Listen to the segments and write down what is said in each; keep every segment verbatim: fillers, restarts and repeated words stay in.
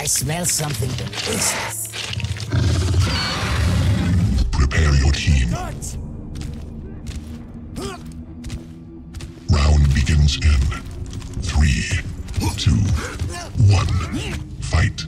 smell something delicious. Prepare your team. Round begins in three, two, one. Fight.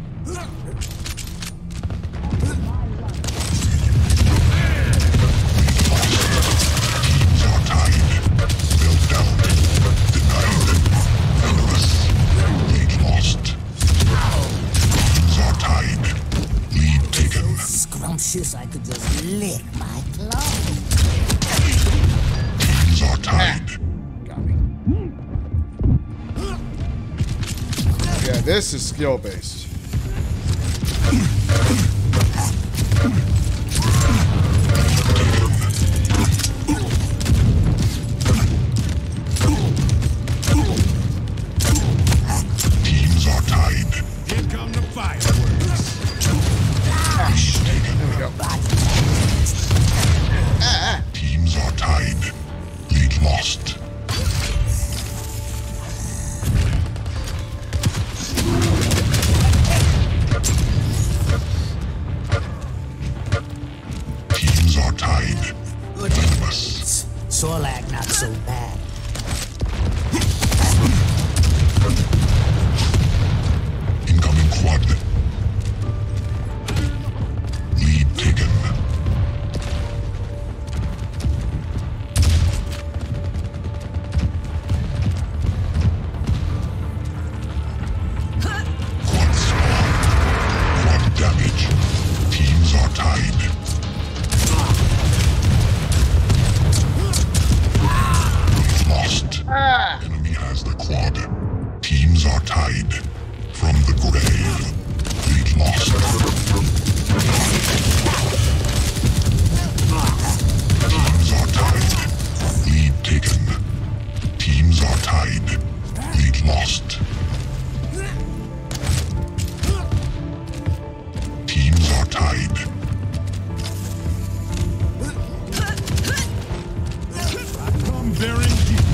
Teams are tied. Built down. Denied. Venomous. Lead lost. Teams are tied. Lead taken. Scrumptious, I could just lick my clothes. Teams are tied. Got me. Yeah, this is skill based. Teams are tied. Here come the fireworks. There we go. Teams are tied. Lead lost. Teams are tied. Venomous. Sorlag not so bad. Incoming quad. Lead taken. Quad squad. Quad damage. Teams are tied. Lead lost. Enemy has the quad. Teams are tied. From the grave. Lead lost. Teams are tied. Lead taken. Teams are tied. Lead lost. Teams are tied. Come bearing deep.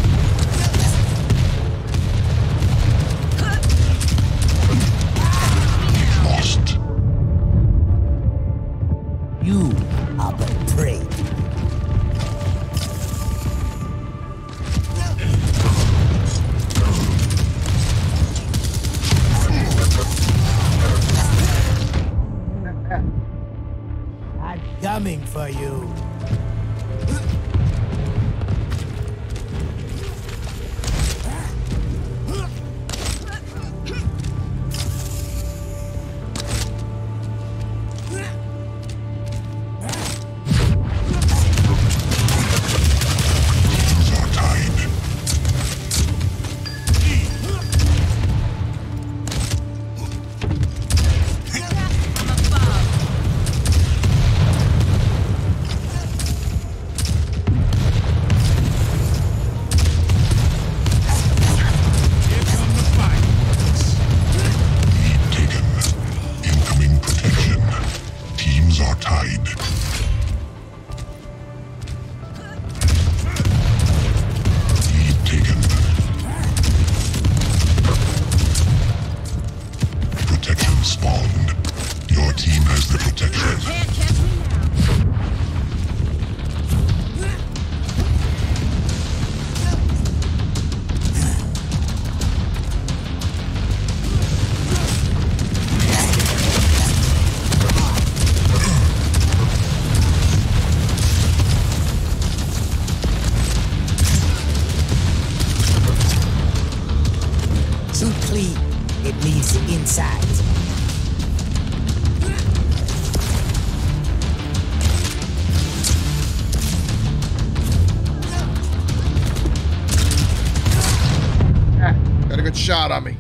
Lost. You are but prey. I'm coming for you. Teams are tied. Here come the fireworks. Lead taken. Incoming protection. Teams are tied. Lead taken. Protection spawned. Your team has the protection. Can't catch me now. Too clean. It leaves the inside. Got a good shot on me.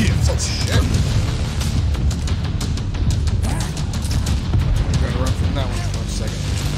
gift. Oh shit. Gotta run from that one for one second.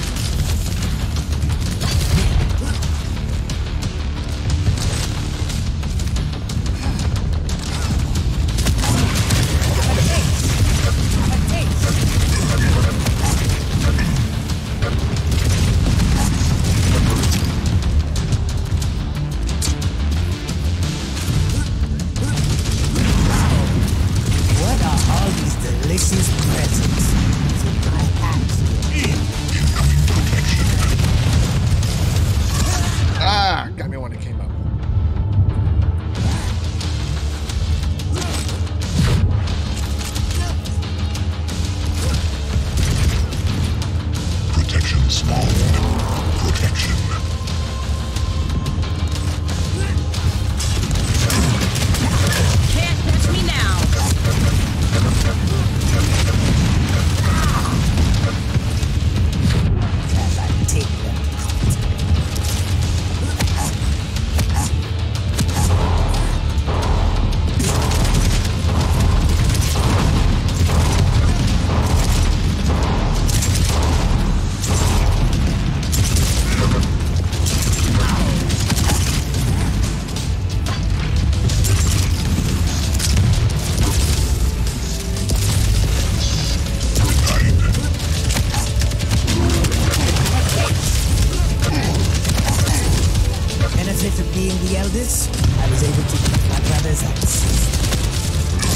What are all these delicious presents in my hands? Ah, got me when it came up. Protection spawned. Protection. Can't touch me now. As I take them out. Benefit of being the eldest, I was able to keep my brother's absence.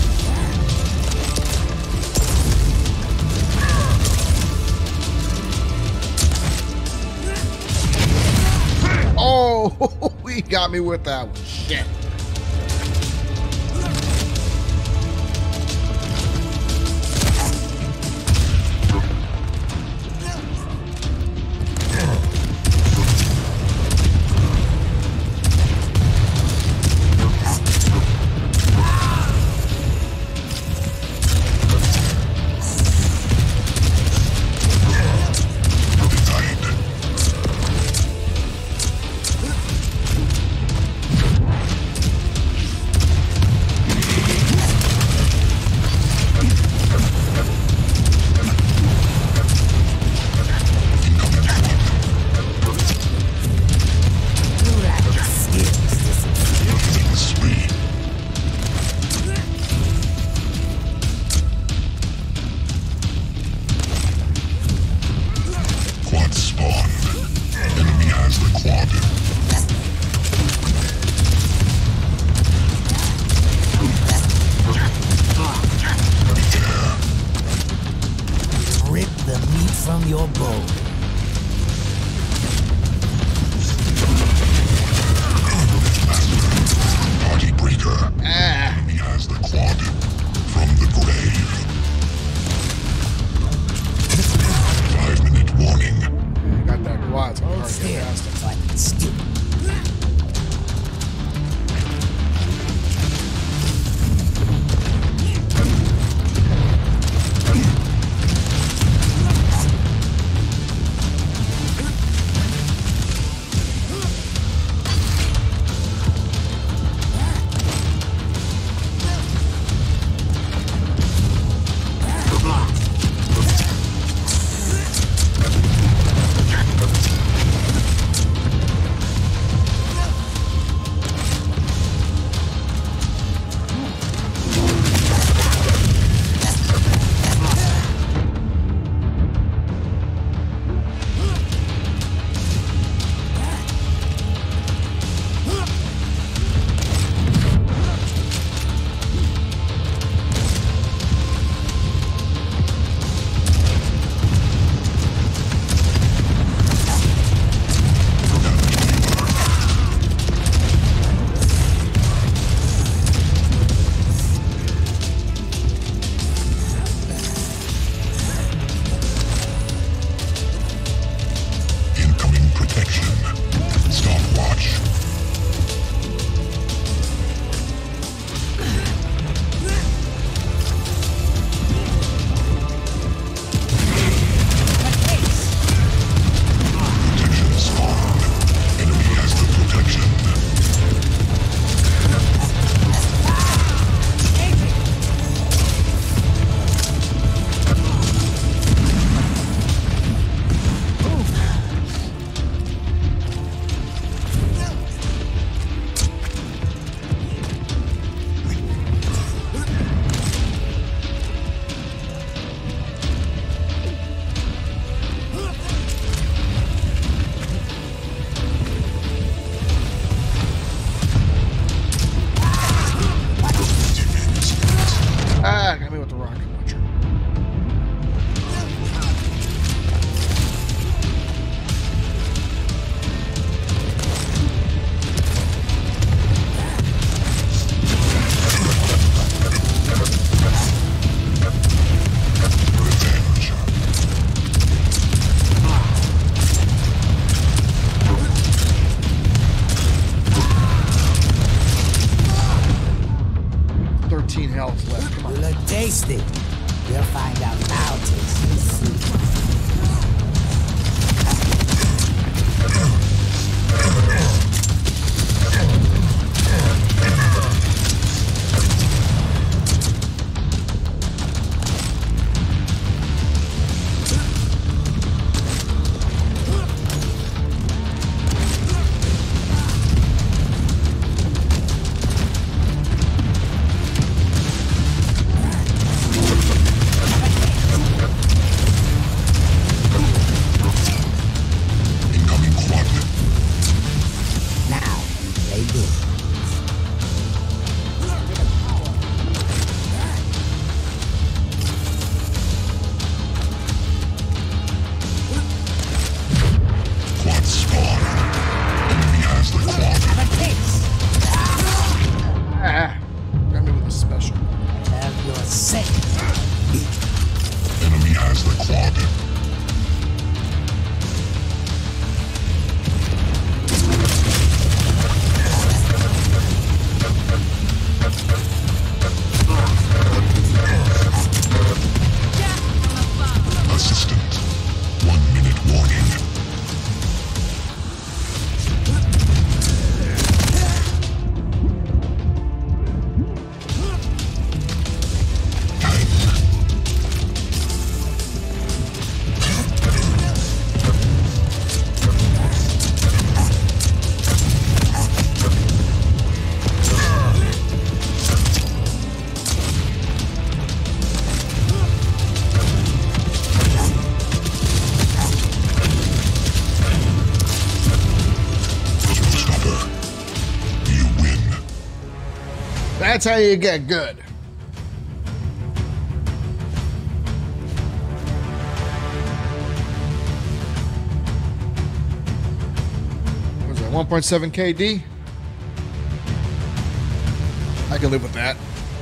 Oh, he got me with that one. Shit. fifteen health left. Come You on. look tasty. We'll find out how tasty soon. Incoming quad. Now, they do. Quad spawn. Enemy has the quad. Have a taste. Ah, got me with a special. Have your say. Enemy has the quad. Assistant. One minute warning. Showstopper. You win. That's how you get good. What was that, one point seven K D? I can live with that.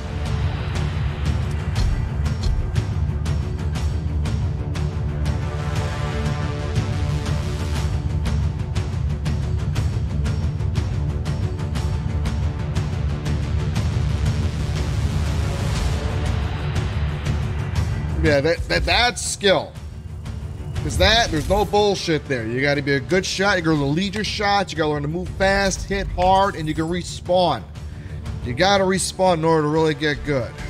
Yeah, that, that that's skill. Because that, there's no bullshit there. You got to be a good shot. You got to lead your shots. You got to learn to move fast, hit hard, and you can respawn. You got to respawn in order to really get good.